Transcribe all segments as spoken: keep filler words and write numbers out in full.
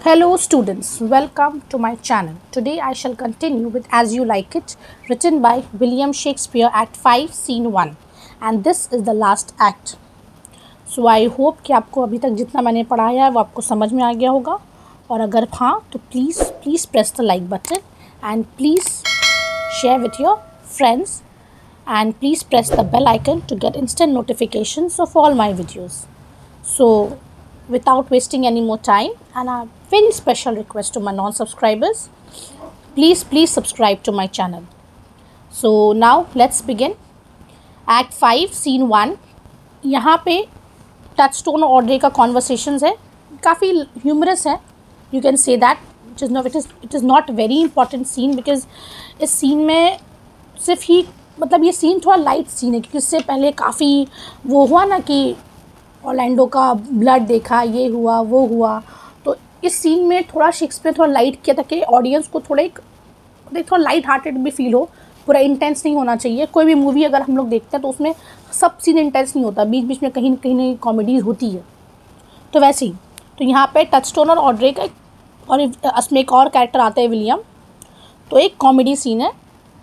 Hello students, welcome to my channel. Today I shall continue with As You Like It, written by William Shakespeare, Act five, Scene one, and this is the last act. So I hope कि आपको अभी तक जितना मैंने पढ़ाया है वो आपको समझ में आ गया होगा, और अगर हाँ तो please please press the like button and please share with your friends and please press the bell icon to get instant notifications of all my videos. So without wasting any more time, and a very special request to my non-subscribers, please please subscribe to my channel. So now let's begin. Act five, Scene one. यहाँ पे touchstone और Audrey का conversations है, काफ़ी humorous है. You can say that it is not it is it is not very important scene, because इस scene में सिर्फ ही मतलब ये सीन थोड़ा लाइट सीन है, क्योंकि इससे पहले काफ़ी वो हुआ ना कि ऑर्लैंडो का ब्लड देखा, ये हुआ वो हुआ. तो इस सीन में थोड़ा शेक्सपियर थोड़ा लाइट किया ताकि ऑडियंस को थोड़ा एक थोड़ा लाइट हार्टेड भी फील हो. पूरा इंटेंस नहीं होना चाहिए. कोई भी मूवी अगर हम लोग देखते हैं तो उसमें सब सीन इंटेंस नहीं होता, बीच बीच में कहीं कहीं ना कॉमेडी होती है. तो वैसे ही तो यहाँ पे टचस्टोन और ऑड्रे का और इसमें एक और कैरेक्टर आता है, विलियम. तो एक कॉमेडी सीन है.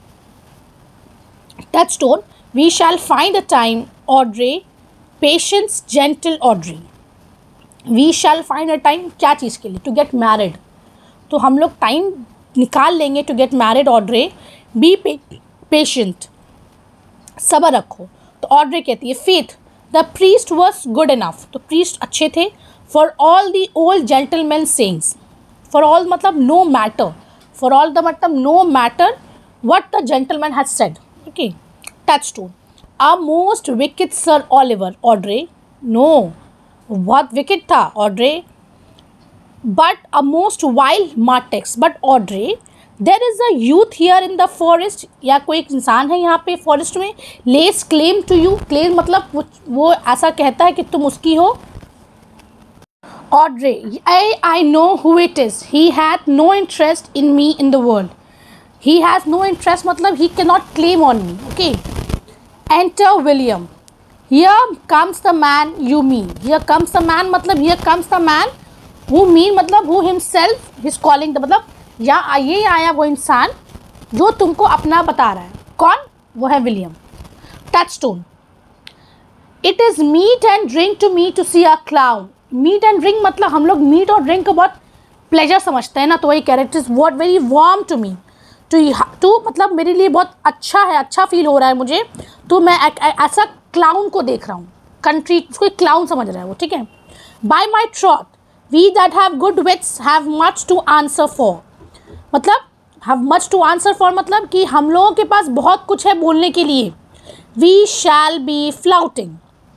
Touchstone, we shall find a time Audrey, patience gentle Audrey. We shall find a time क्या चीज़ के लिए? To get married. तो हम लोग टाइम निकाल लेंगे to get married Audrey. Be patient, सब्र रखो. तो ऑड्रे कहती है faith, the priest was good enough. तो प्रीस्ट अच्छे थे. For all the old gentleman sayings. For all मतलब no matter. For all the मतलब no matter what the gentleman has said. Okay. Touchstone, a most wicked sir Oliver. Audrey, no, बहुत wicked था Audrey. But a most wild Martext. But Audrey, there is a youth here in the forest. या कोई एक इंसान है यहाँ पे forest में. Lays claim to you. Claim मतलब वो, वो ऐसा कहता है कि तुम उसकी हो. Audrey, I I know who it is. He had no interest in me in the world. He has no interest मतलब he can not claim on me. Okay. Enter William. Here comes the man you mean. Here comes the man मतलब here comes the man who mean मतलब who himself his calling the मतलब या ये आया वो इंसान जो तुमको अपना बता रहा है. कौन? वो है William. Touchstone, it is meat and drink to me to see a clown. Meat and drink मतलब हम लोग मीट और ड्रिंक को बहुत प्लेजर समझते हैं ना. तो वही characters what very warm to me. To to मतलब मेरे लिए बहुत अच्छा है, अच्छा फील हो रहा है मुझे. तो मैं ऐसा क्लाउन को देख रहा हूँ. कंट्री उसको एक क्लाउन समझ रहा है वो. ठीक है. By my troth, we that have good wits have much to answer for. मतलब have much to answer for मतलब कि हम लोगों के पास बहुत कुछ है बोलने के लिए. We shall be flouting.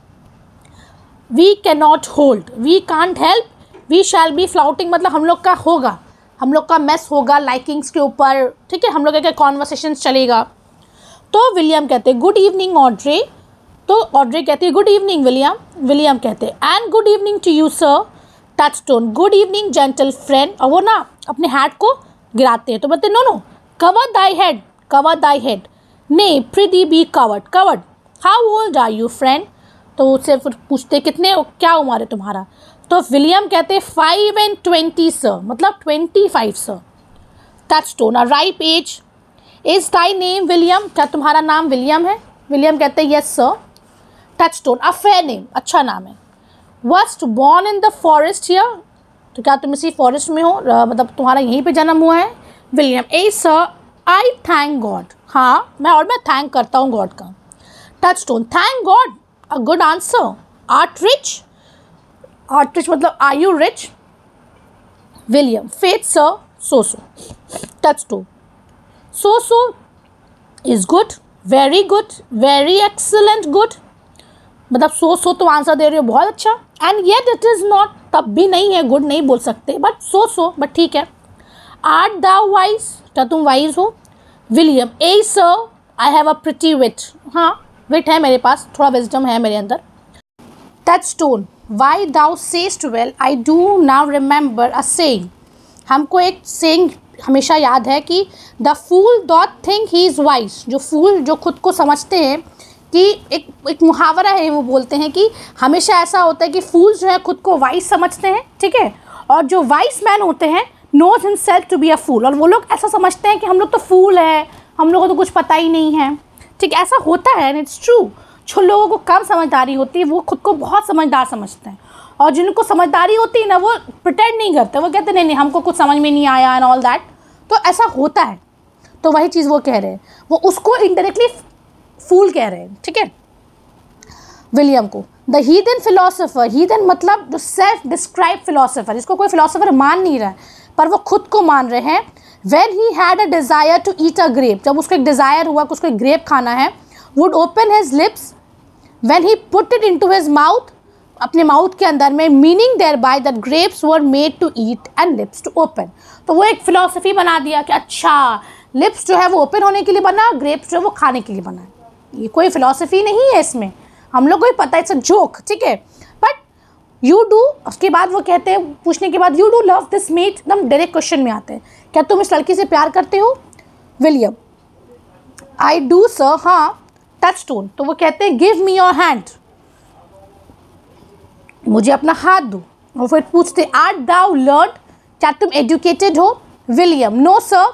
We can not hold. We can't help. We shall be flouting मतलब हम लोग का होगा, हम लोग का मैस होगा लाइकिंग्स के ऊपर. ठीक है. हम लोग का कॉन्वर्सेशन चलेगा. तो विलियम कहते हैं गुड इवनिंग ऑड्रे. तो ऑड्रे कहती है गुड इवनिंग विलियम. विलियम कहते हैं and good evening to you sir. Touchstone, good evening gentle friend. और वो ना अपने हैट को गिराते हैं. तो बोलते no no cover thy head. Cover thy head. Nay prithee be covered. Covered. How old are you friend. तो उससे फिर पूछते कितने क्या उम्र है तुम्हारा. तो विलियम कहते फाइव एंड ट्वेंटी सर मतलब twenty five sir. Touchstone, a ripe age. Is thy name William. क्या तुम्हारा नाम विलियम है. विलियम कहते हैं yes sir. Touchstone, a fair name. अच्छा नाम है. Wast born in the forest here. तो क्या तुम इसी फॉरेस्ट में हो, मतलब तुम्हारा यहीं पे जन्म हुआ है. William, ay sir I thank God. हाँ मैं और मैं थैंक करता हूँ गॉड का. Touchstone, thank God, a good answer. Art rich. Art rich मतलब are you rich. William, faith sir so so. Touchstone, so so is good, very good, very excellent good. मतलब so सो तो answer दे रही हो बहुत अच्छा. And yet it is not, तब भी नहीं है, गुड नहीं बोल सकते, बट सो सो बट ठीक है. Art thou wise. क्या तुम वाइज हो. William, ay sir I have a pretty wit. हाँ विट है मेरे पास, थोड़ा विजडम है मेरे अंदर. Touchstone, why thou sayest well. I do now remember a saying. हमको एक सेइंग हमेशा याद है कि the fool doth think he is wise. जो फूल जो खुद को समझते हैं कि एक एक मुहावरा है, वो बोलते हैं कि हमेशा ऐसा होता है कि फूल्स जो है खुद को वाइज समझते हैं. ठीक है. और जो वाइस मैन होते हैं knows himself to be a fool, और वो लोग ऐसा समझते हैं कि हम लोग तो फूल है, हम लोगों को तो कुछ पता ही नहीं है। ठीक, ऐसा होता है, इट्स ट्रू। जो लोगों को कम समझदारी होती है वो खुद को बहुत समझदार समझते हैं, और जिनको समझदारी होती है ना वो प्रिटेंड नहीं करते, वो कहते नहीं नहीं हमको कुछ समझ में नहीं आया एंड ऑल दैट। तो ऐसा होता है, तो वही चीज़ वो कह रहे हैं, वो उसको इनडायरेक्टली फूल कह रहे हैं। ठीक है, विलियम को। द हीदन फिलोसोफर, हीदन मतलब जो सेल्फ डिस्क्राइब फिलोसोफर, इसको कोई फिलोसोफर मान नहीं रहा है पर वो खुद को मान रहे हैं। When he had a desire to eat a grape, जब उसको एक डिज़ायर हुआ कि उसको एक ग्रेप खाना है, would open his lips when he put it into his mouth, अपने माउथ के अंदर में, meaning thereby that grapes were made to eat and lips to open. तो वो एक फिलोसफी बना दिया कि अच्छा लिप्स जो है वो ओपन होने के लिए बना, ग्रेप्स जो है वो खाने के लिए बना है। ये कोई फिलोसफी नहीं है इसमें, हम लोग को ही पता है, इट्स अ जोक। ठीक है, बट यू डू, उसके बाद वो कहते हैं, पूछने के बाद, you do love this maid, एकदम डायरेक्ट क्वेश्चन में आते हैं, क्या तुम इस लड़की से प्यार करते हो? विलियम, आई डू सर, हाँ। टचस्टोन, तो वो कहते हैं गिव मी योर हैंड, मुझे अपना हाथ दो। और फिर पूछते आर्ट दाउ लर्न, क्या तुम एजुकेटेड हो? William, no sir.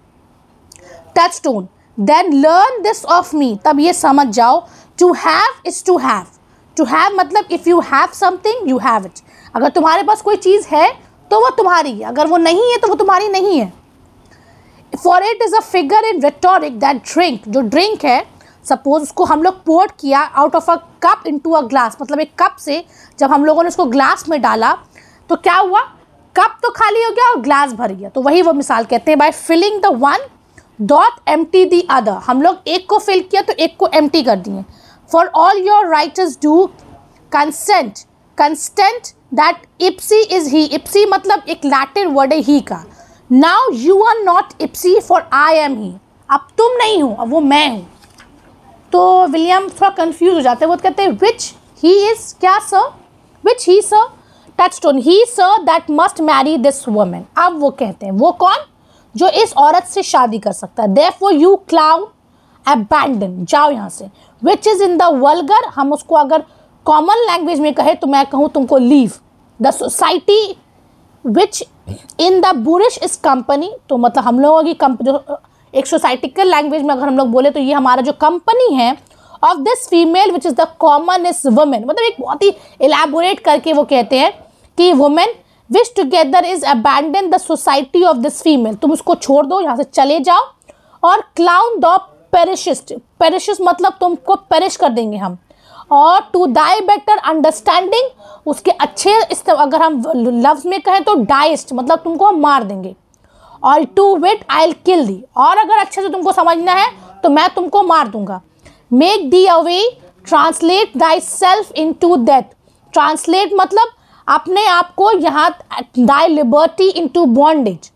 Touchstone, then learn this of me, तब ये समझ जाओ, to have is to have. To have मतलब if you have something you have it, अगर तुम्हारे पास कोई चीज़ है तो वो तुम्हारी है, अगर वो नहीं है तो वो तुम्हारी नहीं है। For it is a figure in rhetoric that drink, जो ड्रिंक है, सपोज उसको हम लोग पोर्ट किया out of a cup into a glass, मतलब एक कप से जब हम लोगों ने उसको ग्लास में डाला तो क्या हुआ, कप तो खाली हो गया और ग्लास भर गया। तो वही वो मिसाल कहते हैं, by filling the one doth empty the other, हम लोग एक को फिल किया तो एक को एम्प्टी कर दिए। For all your writers do consent, constant that ipse is he, ipse मतलब एक लैटिन वर्ड है ही का। Now you are not ipse for I am he, अब तुम नहीं हो, अब वो मैं हूँ। तो विलियम थोड़ा कंफ्यूज हो जाते हैं, वो कहते हैं विच ही इज, क्या sir, which he sir? Touchstone, he sir that must marry this woman. अब वो कहते हैं वो कौन, जो इस औरत से शादी कर सकता है। देयरफॉर यू क्लाउन अबैंडन, जाओ यहाँ से। Which is in the vulgar, हम उसको अगर कॉमन लैंग्वेज में कहे तो मैं कहूँ तुमको leave the society which in the boorish is company, तो मतलब हम लोगों की कंपनी, एक सोसाइटिकल लैंग्वेज में अगर हम लोग बोले तो ये हमारा जो कंपनी है, of this female which is the common is woman, मतलब एक बहुत ही एलैबोरेट करके वो कहते हैं कि woman which together is abandon the society of this female, तुम उसको छोड़ दो, यहाँ से चले जाओ। और क्लाउन द पेरिशिस्ट, पेरिशिस्ट मतलब तुमको पेरिश कर देंगे हम। और टू डाई बेटर अंडरस्टैंडिंग, उसके अच्छे इस अगर हम लफ्ज़ में कहें तो डाइस्ट मतलब तुमको हम मार देंगे। और to wit I will kill दी, और अगर अच्छे से तुमको समझना है तो मैं तुमको मार दूंगा। Make thee away, translate thyself into death, translate मतलब अपने आप को यहाँ, thy liberty into bondage,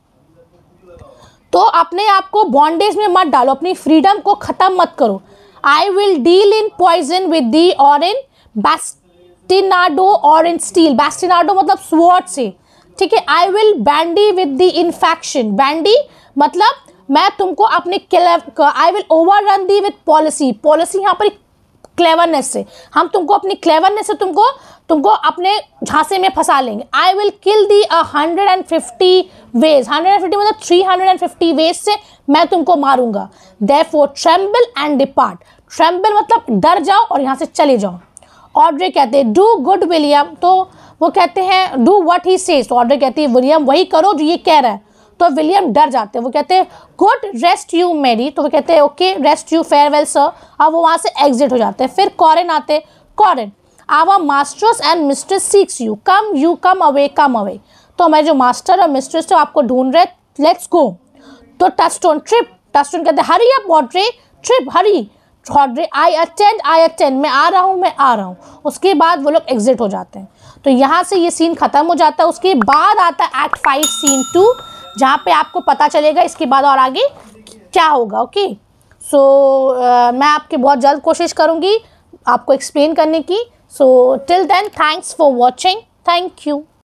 तो अपने आप को बॉन्डेज में मत डालो, अपनी फ्रीडम को ख़त्म मत करो। I will deal in poison with thee or in बैस्टिनाडो और इन स्टील, बैस्टिनाडो मतलब स्वॉर्ड से, ठीक है। I will bandy with thee infection, bandy मतलब मैं तुमको अपने, I will overrun thee with policy, policy यहाँ पर क्लेवरनेस से, हम तुमको अपनी क्लेवरनेस से तुमको तुमको अपने झांसे में फंसा लेंगे। I will kill thee a hundred and fifty ways, hundred and fifty मतलब three hundred and fifty ways से मैं तुमको मारूंगा। Therefore tremble and depart, tremble मतलब डर जाओ और यहाँ से चले जाओ। ऑड्रे कहते हैं डू गुड विलियम, तो वो कहते हैं डू व्हाट ही सेज, तो ऑड्रे कहती है विलियम वही करो जो ये कह रहा है। तो विलियम डर जाते हैं, वो कहते हैं गुड रेस्ट यू मेरी, तो वो कहते हैं okay rest you farewell sir. अब वो वहाँ से एग्जिट हो जाते हैं। फिर कॉरेन आते, Corin our masters and mistress seeks you, come you come away come away, तो हमारे जो मास्टर और मिस्ट्रेस थे आपको ढूंढ रहे, लेट्स गो। तो टचस्टोन ट्रिप, टचस्टोन कहते हैं hurry up Audrey, trip hurry, Audrey I attend I attend, मैं आ रहा हूँ मैं आ रहा हूँ। उसके बाद वो लोग एग्जिट हो जाते हैं। तो यहाँ से ये सीन खत्म हो जाता है। उसके बाद आता है एक्ट फाइव सीन टू, जहाँ पे आपको पता चलेगा इसके बाद और आगे क्या होगा। ओके सो मैं आपके बहुत जल्द कोशिश करूँगी आपको एक्सप्लेन करने की। So till then thanks for watching, thank you.